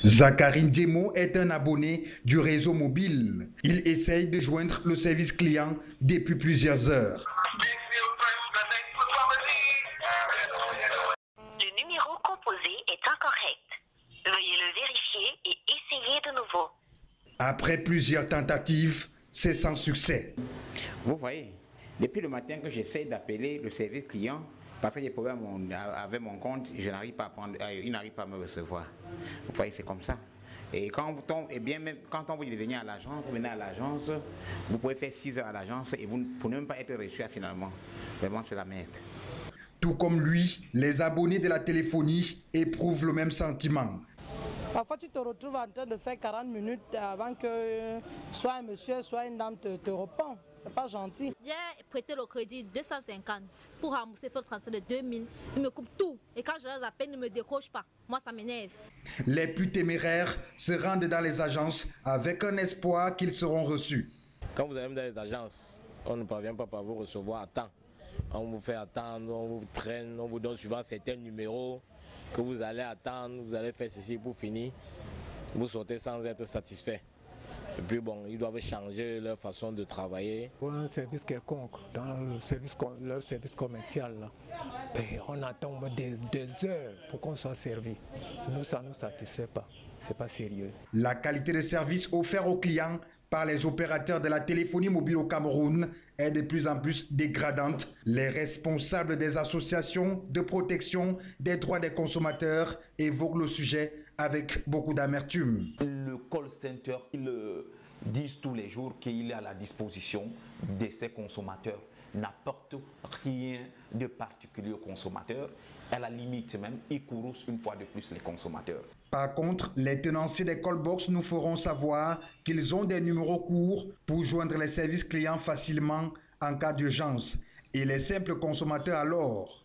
Zacharin Djemo est un abonné du réseau mobile. Il essaye de joindre le service client depuis plusieurs heures. Le numéro composé est incorrect. Veuillez le vérifier et essayer de nouveau. Après plusieurs tentatives, c'est sans succès. Vous voyez, depuis le matin que j'essaie d'appeler le service client, parce que j'ai des problèmes avec mon compte, je n'arrive pas à prendre, il n'arrive pas à me recevoir. Vous voyez, c'est comme ça. Et quand on vous dit de venir à l'agence, vous venez à l'agence, vous pouvez faire 6 heures à l'agence et vous ne pouvez même pas être reçu finalement. Vraiment, c'est la merde. Tout comme lui, les abonnés de la téléphonie éprouvent le même sentiment. Parfois, tu te retrouves en train de faire 40 minutes avant que soit un monsieur, soit une dame te répond. C'est pas gentil. J'ai prêté le crédit 250 pour rembourser le transfert de 2000. Ils me coupent tout. Et quand je les appelle, ils ne me décrochent pas. Moi, ça m'énerve. Les plus téméraires se rendent dans les agences avec un espoir qu'ils seront reçus. Quand vous allez dans les agences, on ne parvient pas à vous recevoir à temps. On vous fait attendre, on vous traîne, on vous donne souvent certains numéros que vous allez attendre, vous allez faire ceci pour finir. Vous sortez sans être satisfait. Et puis bon, ils doivent changer leur façon de travailler. Pour un service quelconque, dans leur service commercial, là, on attend des heures pour qu'on soit servi. Nous, ça ne nous satisfait pas. C'est pas sérieux. La qualité de service offert aux clients par les opérateurs de la téléphonie mobile au Cameroun est de plus en plus dégradante. Les responsables des associations de protection des droits des consommateurs évoquent le sujet avec beaucoup d'amertume. Le call center, ils disent tous les jours qu'il est à la disposition de ces consommateurs, n'apporte rien de particulier aux consommateurs. À la limite même, ils courroucent une fois de plus les consommateurs. Par contre, les tenanciers des callbox nous feront savoir qu'ils ont des numéros courts pour joindre les services clients facilement en cas d'urgence. Et les simples consommateurs alors